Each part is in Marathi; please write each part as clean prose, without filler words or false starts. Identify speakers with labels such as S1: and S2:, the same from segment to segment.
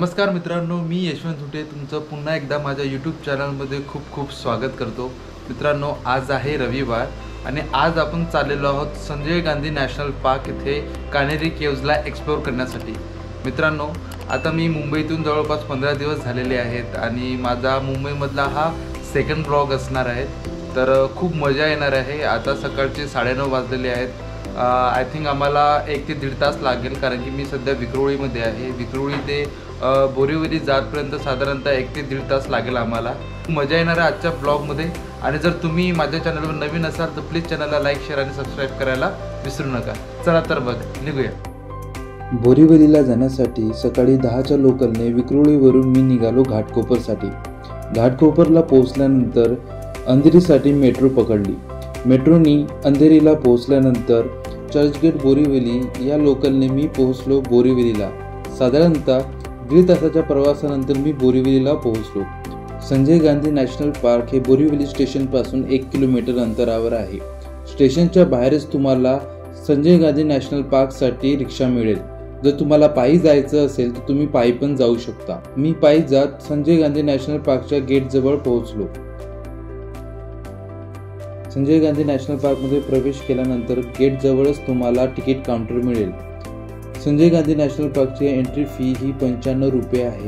S1: नमस्कार मित्रांनो, मी यशवंत हुटे तुमचं पुन्हा एकदा माझ्या यूट्यूब चॅनलमध्ये खूप खूप स्वागत करतो। मित्रांनो, आज आहे रविवार आणि आज आपण चाललेलो आहोत संजय गांधी नॅशनल पार्क इथे कान्हेरी केव्जला एक्सप्लोर करण्यासाठी। मित्रांनो, आता मी मुंबईतून जवळपास 15 दिवस झालेले आहेत आणि माझा मुंबईमधला हा सेकंड ब्लॉग असणार आहे। तर खूप मजा येणार आहे। आता सकाळचे 9:30 वाजलेले आहेत। आय थिंक आम्हाला 1 ते 1.5 तास लागेल, कारण की मी सध्या विक्रोळीमध्ये आहे। विक्रोळी ते बोरिवली जातपर्यंत साधारणतः 1 ते 1.5 तास लागेल आम्हाला। मजा येणार आहे आजच्या ब्लॉगमध्ये। आणि जर तुम्ही माझ्या चॅनलवर नवीन असाल तर प्लीज चॅनलला लाईक, शेअर आणि सबस्क्राईब करायला विसरू नका। चला तर बघ निघूया।
S2: बोरिवलीला जाण्यासाठी सकाळी 10च्या लोकलने विक्रोळीवरून मी निघालो घाटकोपरसाठी। घाटकोपरला पोहोचल्यानंतर अंधेरीसाठी मेट्रो पकडली। मेट्रोनी अंधेरीला पोहोचल्यानंतर चर्चगेट बोरिवली या लोकलने मी पोहोचलो बोरिवलीला। साधारणतः 1.5 तासाच्या प्रवासानंतर मी बोरिवलीला पोहोचलो। संजय गांधी नॅशनल पार्क हे बोरिवली स्टेशनपासून 1 किलोमीटर अंतरावर आहे। स्टेशनच्या बाहेरच तुम्हाला संजय गांधी नॅशनल पार्कसाठी रिक्षा मिळेल। जर तुम्हाला पायी जायचं असेल तर तुम्ही पायी पण जाऊ शकता। मी पायी जात संजय गांधी नॅशनल पार्कच्या गेटजवळ पोहोचलो। संजय गांधी नॅशनल पार्कमध्ये प्रवेश केल्यानंतर गेटजवळच तुम्हाला तिकीट काउंटर मिळेल। संजय गांधी नॅशनल पार्कची एंट्री फी ही 95 रुपये आहे।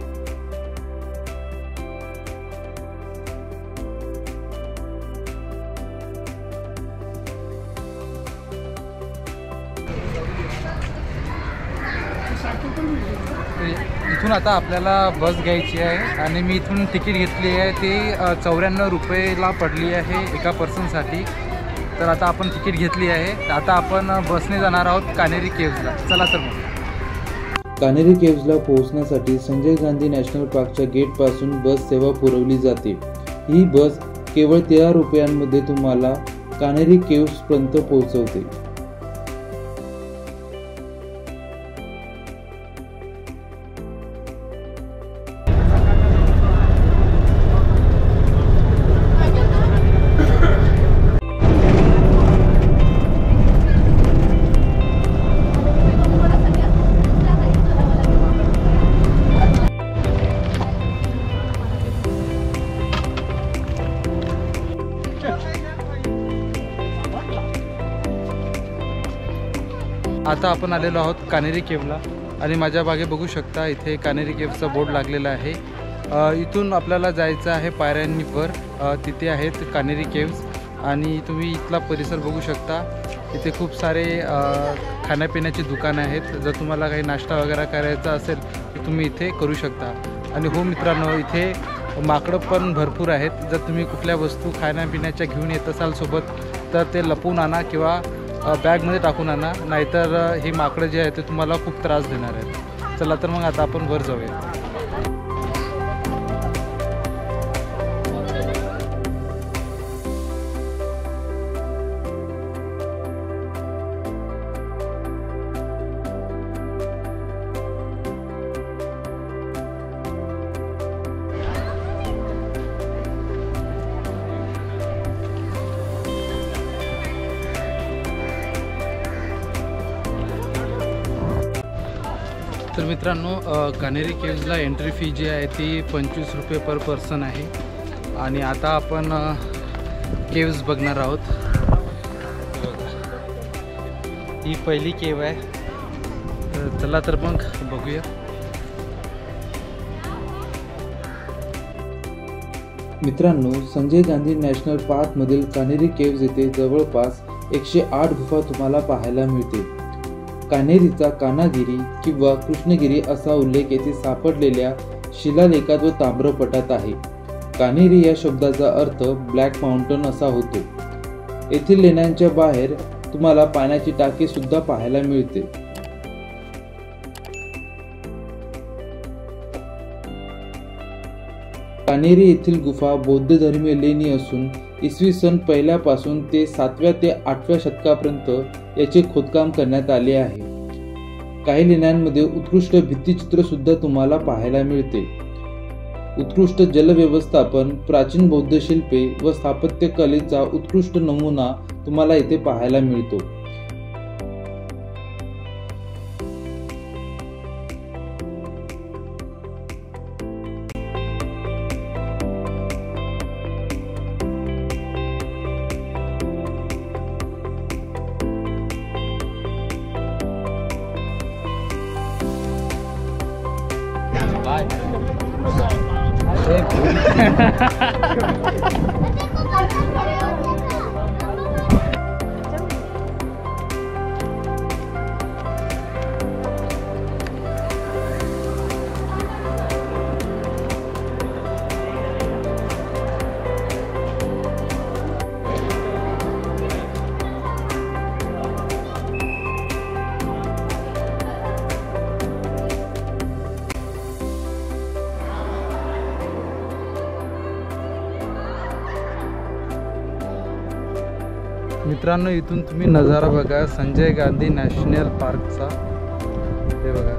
S1: इथून आता आपल्याला बस घ्यायची आहे आणि मी इथून तिकीट घेतली आहे। ती 94 रुपयेला पडली आहे एका पर्सनसाठी। तर आता आपण तिकीट घेतली आहे। आता आपण बसने जाणार आहोत कान्हेरी केव्जला। चला तर मग।
S2: कान्हेरी केव्जला पोहोचण्यासाठी संजय गांधी नॅशनल पार्कच्या गेटपासून बस सेवा पुरवली जाते। ही बस केवळ 13 रुपयांमध्ये तुम्हाला कान्हेरी केव्जपर्यंत पोहोचवते।
S1: आता आपण आलेलो आहोत कान्हेरी केव्जला आणि माझ्या मागे बघू शकता इथे कान्हेरी केव्जचा बोर्ड लागलेला आहे। इथून आपल्याला जायचं आहे पायऱ्यांवर। तिथे आहेत कान्हेरी केव्ज आणि तुम्ही इथला परिसर बघू शकता। इथे खूप सारे खाण्यापिण्याची दुकानं आहेत। जर तुम्हाला काही नाश्ता वगैरे करायचा असेल तर तुम्ही इथे करू शकता। आणि हो मित्रांनो, इथे माकडं पण भरपूर आहेत। जर तुम्ही कुठल्या वस्तू खाण्यापिण्याच्या घेऊन येत असाल सोबत तर ते लपवून आणा किंवा बॅगमध्ये टाकून आणा, नाहीतर ही माकडं जे आहे ते तुम्हाला खूप त्रास देणार आहेत। चला तर मग आता आपण वर जाऊया। तर मित्रांनो, कान्हेरी केव्जला एंट्री फी जी आहे ती 25 रुपये पर पर्सन आहे। आणि आता आपण केव्ज बघणार आहोत। ही पहिली केव आहे। तर चला तर मग बघूया।
S2: मित्रांनो, संजय गांधी नॅशनल पार्कमधील कान्हेरी केव्ज येथे जवळपास 108 गुफा तुम्हाला पाहायला मिळते। कान्हेरीचा कानागिरी किंवा कृष्णगिरी असा उल्लेख येथे सापडलेल्या शिलालेखात व ताम्रपटात आहे। कान्हेरी या शब्दाचा अर्थ ब्लॅक माउंटन असा होतो। येथील लेण्यांच्या बाहेर तुम्हाला पाण्याची टाकी सुद्धा पाहायला मिळते। कान्हेरी येथील गुफा बौद्ध धर्मीय लेणी असून इसवी सन पहिल्यापासून ते 7व्या ते 8व्या शतकापर्यंत याचे खोदकाम करण्यात आले आहे। काही लेण्यांमध्ये उत्कृष्ट भित्तिचित्र सुद्धा तुम्हाला पाहायला मिळते। उत्कृष्ट जल व्यवस्थापन, प्राचीन बौद्ध शिल्पे व स्थापत्य कलेचा उत्कृष्ट नमुना तुम्हाला इथे पाहायला मिळतो।
S1: मित्रांनो, इथून तुम्ही नजारा बघा संजय गांधी नॅशनल पार्कचा. हे बघा,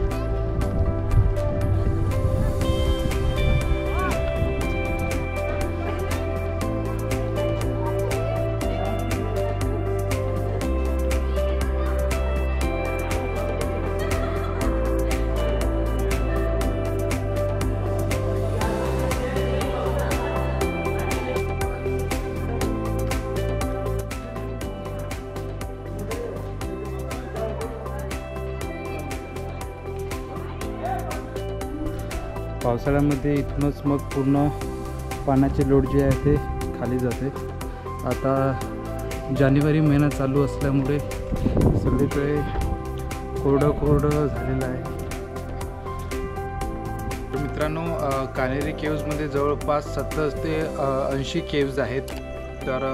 S1: पावसाळ्यामध्ये इथूनच मग पूर्ण पाण्याचे लोट जे आहे ते खाली जाते. आता जानेवारी महिना चालू असल्यामुळे सगळीकडे कोरडं झालेलं आहे. तर मित्रांनो, कान्हेरी केव्जमध्ये जवळपास 70 ते 80 केव्ज आहेत. तर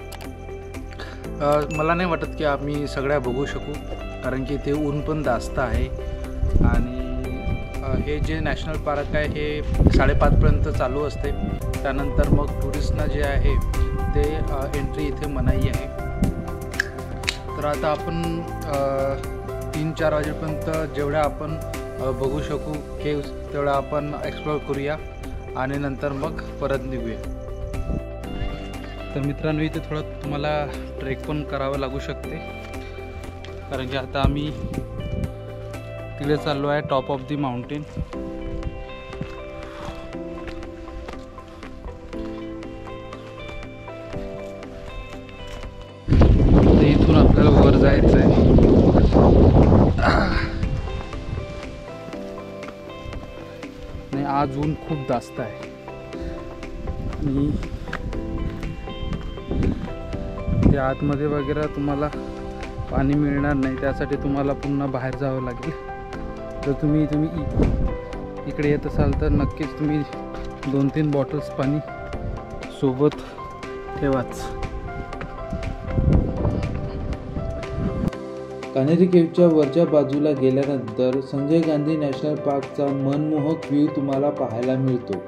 S1: मला नाही वाटत की आम्ही सगळ्या बघू शकू, कारण की ते ऊन पण जास्त आहे. आणि हे जे नॅशनल पार्क आहे हे 5:30पर्यंत चालू असते. त्यानंतर मग टुरिस्टना जे आहे ते एंट्री इथे मनाई आहे. तर आता आपण 3-4 वाजेपर्यंत जेवढ्या आपण बघू शकू केव्ज तेवढा आपण एक्सप्लोअर करूया आणि नंतर मग परत निघूया. तर मित्रांनो, इथे थोडं तुम्हाला ट्रेक पण करावं लागू शकते, कारण की आता आम्ही तिकडे चाललो आहे टॉप ऑफ दी माउंटेन. इथून आपल्याला वर जायचं आहे. नाही, आज ऊन खूप जास्त आहे आणि ते आतमध्ये वगैरे तुम्हाला पाणी मिळणार नाही. त्यासाठी तुम्हाला पुन्हा बाहेर जावं लागेल. तर तुम्ही इकडे येत असाल तर नक्कीच तुम्ही 2-3 बॉटल्स पाणी सोबत ठेवाच.
S2: कान्हेरी केव्जच्या वरच्या बाजूला गेल्यानंतर संजय गांधी नॅशनल पार्कचा मनमोहक व्ह्यू तुम्हाला पाहायला मिळतो.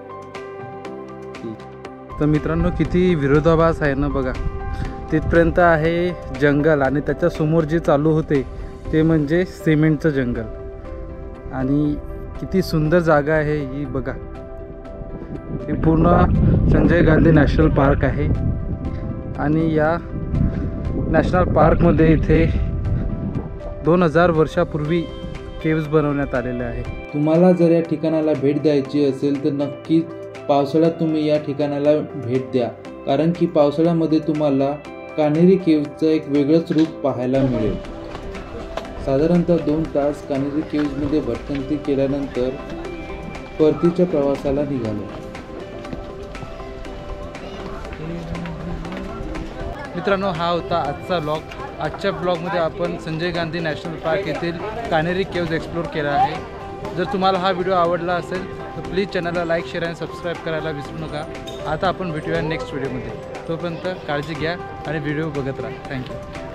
S1: तर मित्रांनो, किती विरोधाभास आहे ना बघा. तिथपर्यंत आहे जंगल आणि त्याच्या समोर जे चालू होते ते म्हणजे सिमेंटचं जंगल. आणि किती सुंदर जागा आहे ही बघा. ही पूर्ण संजय गांधी नॅशनल पार्क आहे आणि या नॅशनल पार्कमध्ये इथे 2000 वर्षापूर्वी केव्ज बनवण्यात आलेले आहे.
S2: तुम्हाला जर या ठिकाणाला भेट द्यायची असेल तर नक्कीच पावसाळ्यात तुम्ही या ठिकाणाला भेट द्या, कारण की पावसाळ्यामध्ये तुम्हाला कान्हेरी केव्जचं एक वेगळंच रूप पाहायला मिळेल. साधारणतः 2 तास कान्हेरी केव्जमध्ये भटकंती केल्यानंतर परतीच्या प्रवासाला निघालो.
S1: मित्रांनो, हा होता आजचा ब्लॉग. आजच्या ब्लॉगमध्ये आपण संजय गांधी नॅशनल पार्क येथील कान्हेरी केव्ज एक्सप्लोर केला आहे. जर तुम्हाला हा व्हिडिओ आवडला असेल तर प्लीज चॅनलला लाईक, शेअर आणि सबस्क्राईब करायला विसरू नका. आता आपण भेटूया नेक्स्ट व्हिडिओमध्ये. तोपर्यंत काळजी घ्या आणि व्हिडिओ बघत राहा. थँक्यू.